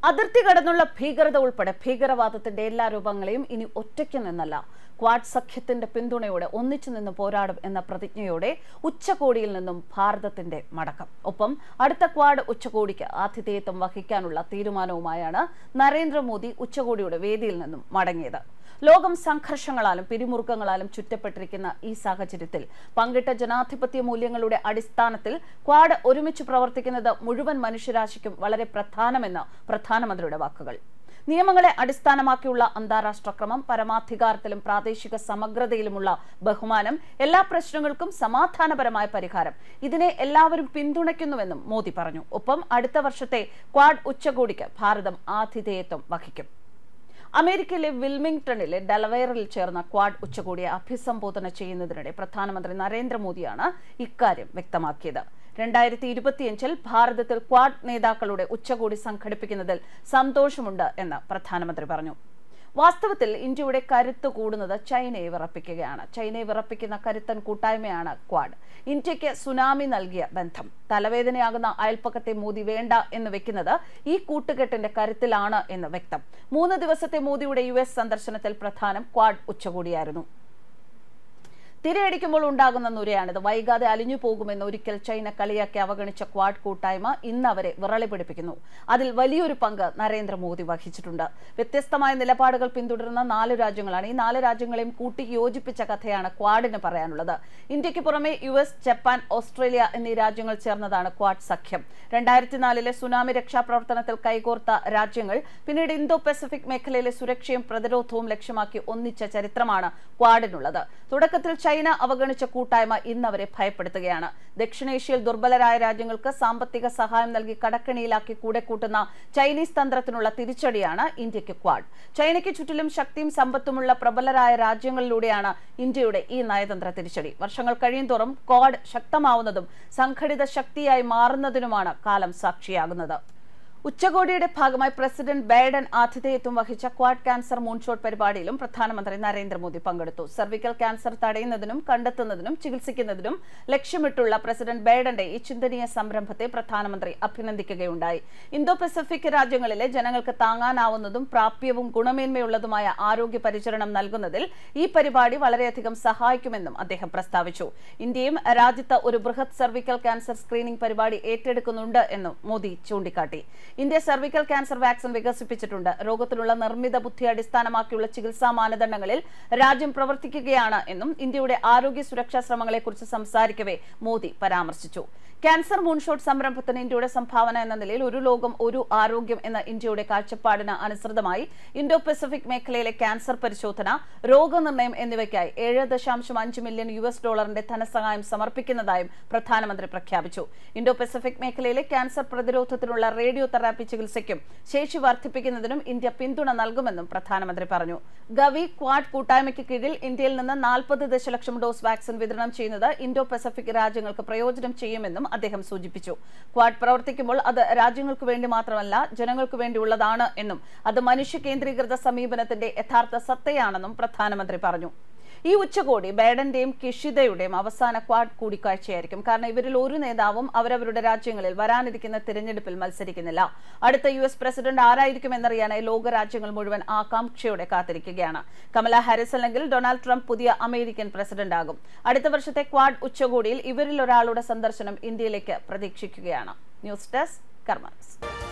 അതിർത്തി കടന്നുള്ള ഭീകരത ഉൾപ്പെടെ ഭീകരവാദത്തിന്റെ എല്ലാ രൂപങ്ങളെയും ഇനി ഒറ്റയ്ക്ക് നിന്നല്ല, ക്വാഡ് സഖ്യത്തിന്റെ പിന്തുണയോടെ ഒന്നിച്ചു നിന്ന് പോരാടും എന്ന പ്രതിജ്ഞയോടെ ഉച്ചകോടിയിൽ നിന്നും ഭാരതത്തിന്റെ മടക്കം. ഒപ്പം അടുത്ത ക്വാഡ് ഉച്ചകോടിക്ക് ആതിഥേയത്വം വഹിക്കാനുള്ള തീരുമാനവുമായാണ് നരേന്ദ്രമോദി ഉച്ചകോടിയുടെ വേദിയിൽ നിന്നും മടങ്ങിയത്. ലോകം സംഘർഷങ്ങളാലും പിരിമുറുക്കങ്ങളാലും ചുറ്റപ്പെട്ടിരിക്കുന്ന ഈ സാഹചര്യത്തിൽ പങ്കിട്ട ജനാധിപത്യ മൂല്യങ്ങളുടെ അടിസ്ഥാനത്തിൽ ക്വാഡ് ഒരുമിച്ച് പ്രവർത്തിക്കുന്നത് മുഴുവൻ മനുഷ്യരാശിക്കും വളരെ പ്രധാനമെന്ന് പ്രധാനമന്ത്രിയുടെ വാക്കുകൾ. നിയമങ്ങളെ അടിസ്ഥാനമാക്കിയുള്ള അന്താരാഷ്ട്ര ക്രമം, പരമാധികാരത്തിലും പ്രാദേശിക സമഗ്രതയിലുമുള്ള ബഹുമാനം, എല്ലാ പ്രശ്നങ്ങൾക്കും സമാധാനപരമായ പരിഹാരം, ഇതിനെ എല്ലാവരും പിന്തുണയ്ക്കുന്നുവെന്നും മോദി പറഞ്ഞു. ഒപ്പം അടുത്ത വർഷത്തെ ക്വാഡ് ഉച്ചകോടിക്ക് ഭാരതം ആതിഥേയത്വം വഹിക്കും. അമേരിക്കയിലെ വിൽമിംഗ്ടണിലെ ഡെലവെയറിൽ ചേർന്ന ക്വാഡ് ഉച്ചകോടിയെ അഭിസംബോധന ചെയ്യുന്നതിനിടെ പ്രധാനമന്ത്രി നരേന്ദ്രമോദിയാണ് ഇക്കാര്യം വ്യക്തമാക്കിയത്. 2025 ഭാരതത്തിൽ ക്വാഡ് നേതാക്കളുടെ ഉച്ചകോടി സംഘടിപ്പിക്കുന്നതിൽ സന്തോഷമുണ്ട് എന്ന് പ്രധാനമന്ത്രി പറഞ്ഞു. വാസ്തവത്തിൽ ഇന്ത്യയുടെ കരുത്ത് കൂടുന്നത് ചൈനയെ വിറപ്പിക്കുകയാണ്. ചൈനയെ വിറപ്പിക്കുന്ന കരുത്തൻ കൂട്ടായ്മയാണ് ക്വാഡ്. ഇന്ത്യക്ക് സുനാമി നൽകിയ ബന്ധം. തലവേദനയാകുന്ന അയൽപ്പക്കത്തെ മോദി വേണ്ട എന്ന് വെക്കുന്നത് ഈ കൂട്ടുകെട്ടിന്റെ കരുത്തിലാണ് എന്ന് വ്യക്തം. 3 ദിവസത്തെ മോദിയുടെ US സന്ദർശനത്തിൽ പ്രധാനം ക്വാഡ് ഉച്ചകോടിയായിരുന്നു. തിരയടിക്കുമ്പോൾ ഉണ്ടാകുന്ന നുരയാണിത്. വൈകാതെ അലിഞ്ഞു പോകുമെന്ന് ഒരിക്കൽ ചൈന കളിയാക്കി അവഗണിച്ച ക്വാഡ് കൂട്ടായ്മ ഇന്ന് അവരെ വിറളി പിടിപ്പിക്കുന്നു. അതിൽ വലിയൊരു പങ്ക് നരേന്ദ്രമോദി വഹിച്ചിട്ടുണ്ട്. വ്യത്യസ്തമായ നിലപാടുകൾ പിന്തുടരുന്ന 4 രാജ്യങ്ങളാണ്. ഈ 4 രാജ്യങ്ങളെയും കൂട്ടി യോജിപ്പിച്ച കഥയാണ് ക്വാഡിന് പറയാനുള്ളത്. ഇന്ത്യക്ക് പുറമെ US, ജപ്പാൻ, ഓസ്ട്രേലിയ എന്നീ രാജ്യങ്ങൾ ചേർന്നതാണ് ക്വാഡ് സഖ്യം. 2004 സുനാമി രക്ഷാപ്രവർത്തനത്തിൽ കൈകോർത്ത രാജ്യങ്ങൾ പിന്നീട് ഇന്തോ പസഫിക് മേഖലയിലെ സുരക്ഷയും പ്രതിരോധവും ലക്ഷ്യമാക്കി ഒന്നിച്ച ചരിത്രമാണ് ക്വാഡിനുള്ളത്. തുടക്കത്തിൽ ചൈന അവഗണിച്ച കൂട്ടായ്മ ഇന്ന് അവരെ ഭയപ്പെടുത്തുകയാണ്. ദക്ഷിണേഷ്യയിൽ ദുർബലരായ രാജ്യങ്ങൾക്ക് സാമ്പത്തിക സഹായം നൽകി കടക്കണിയിലാക്കി കൂടെ കൂട്ടുന്ന ചൈനീസ് തന്ത്രത്തിനുള്ള തിരിച്ചടിയാണ് ഇന്ത്യക്ക് ക്വാഡ്. ചൈനയ്ക്ക് ചുറ്റിലും ശക്തിയും സമ്പത്തുമുള്ള പ്രബലരായ രാജ്യങ്ങളിലൂടെയാണ് ഇന്ത്യയുടെ ഈ നയതന്ത്ര തിരിച്ചടി. വർഷങ്ങൾ കഴിയുന്തോറും ക്വാഡ് ശക്തമാവുന്നതും സംഘടിത ശക്തിയായി മാറുന്നതിനുമാണ് കാലം സാക്ഷിയാകുന്നത്. ഉച്ചകോടിയുടെ ഭാഗമായി പ്രസിഡന്റ് ബൈഡൻ ആതിഥേയത്വം വഹിച്ച ക്വാഡ് ക്യാൻസർ മൂൺഷോട്ട് പരിപാടിയിലും പ്രധാനമന്ത്രി നരേന്ദ്രമോദി പങ്കെടുത്തു. സർവിക്കൽ ക്യാൻസർ തടയുന്നതിനും കണ്ടെത്തുന്നതിനും ചികിത്സിക്കുന്നതിനും ലക്ഷ്യമിട്ടുള്ള പ്രസിഡന്റ് ബൈഡന്റെ ഈ ചിന്തനീയ സംരംഭത്തെ പ്രധാനമന്ത്രി അഭിനന്ദിക്കുകയുണ്ടായി. ഇന്തോ പസഫിക് രാജ്യങ്ങളിലെ ജനങ്ങൾക്ക് താങ്ങാനാവുന്നതും പ്രാപ്യവും ഗുണമേന്മയുള്ളതുമായ ആരോഗ്യ പരിചരണം നൽകുന്നതിൽ ഈ പരിപാടി വളരെയധികം സഹായിക്കുമെന്നും അദ്ദേഹം പ്രസ്താവിച്ചു. ഇന്ത്യയും രാജ്യത്ത് ഒരു ബൃഹത് സർവിക്കൽ ക്യാൻസർ സ്ക്രീനിംഗ് പരിപാടി ഏറ്റെടുക്കുന്നുണ്ട് എന്നും മോദി ചൂണ്ടിക്കാട്ടി. ഇന്ത്യ സർവിക്കൽ ക്യാൻസർ വാക്സിൻ വികസിപ്പിച്ചിട്ടുണ്ട്. രോഗത്തിനുള്ള നിർമ്മിത ബുദ്ധി അടിസ്ഥാനമാക്കിയുള്ള ചികിത്സാ മാനദണ്ഡങ്ങളിൽ രാജ്യം പ്രവർത്തിക്കുകയാണ് എന്നും ഇന്ത്യയുടെ ആരോഗ്യ സുരക്ഷാ ശ്രമങ്ങളെക്കുറിച്ച് സംസാരിക്കവേ മോദി പരാമർശിച്ചു. ക്യാൻസർ മൂൺഷോട്ട് സംരംഭത്തിന് ഇന്ത്യയുടെ സംഭാവന എന്ന നിലയിൽ ഒരു ലോകം ഒരു ആരോഗ്യം എന്ന ഇന്ത്യയുടെ കാഴ്ചപ്പാടിന് അനുസൃതമായി ഇന്തോ പസഫിക് മേഖലയിലെ ക്യാൻസർ പരിശോധന, രോഗനിർണയം എന്നിവയ്ക്കായി $7.5 മില്യൺ ധനസഹായം സമർപ്പിക്കുന്നതായും പ്രധാനമന്ത്രി പ്രഖ്യാപിച്ചു. ഇന്തോ പസഫിക് മേഖലയിലെ ക്യാൻസർ പ്രതിരോധത്തിനുള്ള റേഡിയോ തെറാപ്പി ചികിത്സയ്ക്കും ശേഷി വർദ്ധിപ്പിക്കുന്നതിനും ഇന്ത്യ പിന്തുണ നൽകുമെന്നും പ്രധാനമന്ത്രി പറഞ്ഞു. ഗവി ക്വാഡ് കൂട്ടായ്മയ്ക്ക് കീഴിൽ ഇന്ത്യയിൽ നിന്ന് 40 ദശലക്ഷം ഡോസ് വാക്സിൻ വിതരണം ചെയ്യുന്നത് ഇന്തോ പസഫിക് രാജ്യങ്ങൾക്ക് പ്രയോജനം ചെയ്യുമെന്നും അദ്ദേഹം സൂചിപ്പിച്ചു. ക്വാഡ് പ്രവർത്തിക്കുമ്പോൾ അത് രാജ്യങ്ങൾക്ക് വേണ്ടി മാത്രമല്ല, ജനങ്ങൾക്ക് വേണ്ടിയുള്ളതാണ് എന്നും അത് മനുഷ്യ കേന്ദ്രീകൃത സമീപനത്തിന്റെ യഥാർത്ഥ സത്തയാണെന്നും പ്രധാനമന്ത്രി പറഞ്ഞു. ഈ ഉച്ചകോടി ബൈഡന്റെയും കിഷിദയുടെയും അവസാന ക്വാഡ് കൂടിക്കാഴ്ചയായിരിക്കും. കാരണം ഇവരിൽ ഒരു നേതാവും അവരവരുടെ രാജ്യങ്ങളിൽ വരാനിരിക്കുന്ന തിരഞ്ഞെടുപ്പിൽ മത്സരിക്കുന്നില്ല. അടുത്ത US പ്രസിഡന്റ് ആരായിരിക്കും എന്നറിയാനായി ലോകരാജ്യങ്ങൾ മുഴുവൻ ആകാംക്ഷയോടെ കാത്തിരിക്കുകയാണ്. കമല ഹാരിസ് അല്ലെങ്കിൽ ഡൊണാൾഡ് ട്രംപ് പുതിയ അമേരിക്കൻ പ്രസിഡന്റ് ആകും. അടുത്ത വർഷത്തെ ക്വാഡ് ഉച്ചകോടിയിൽ ഇവരിൽ ഒരാളുടെ സന്ദർശനം ഇന്ത്യയിലേക്ക് പ്രതീക്ഷിക്കുകയാണ്. ന്യൂസ് ഡെസ്ക് കർമ്മ.